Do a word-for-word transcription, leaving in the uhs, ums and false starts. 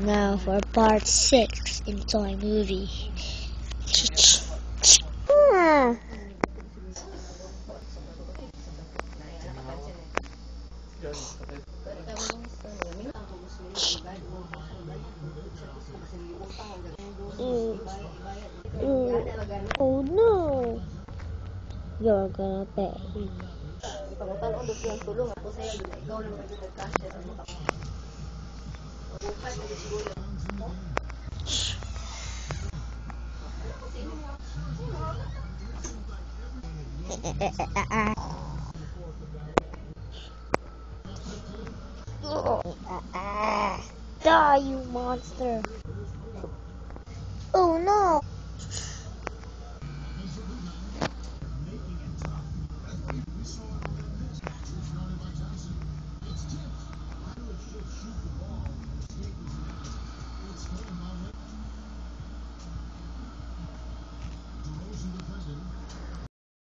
Now for part six in Toy Movie. Ah. Mm. Mm. Oh no! You're gonna pay. Die, you monster! Oh no!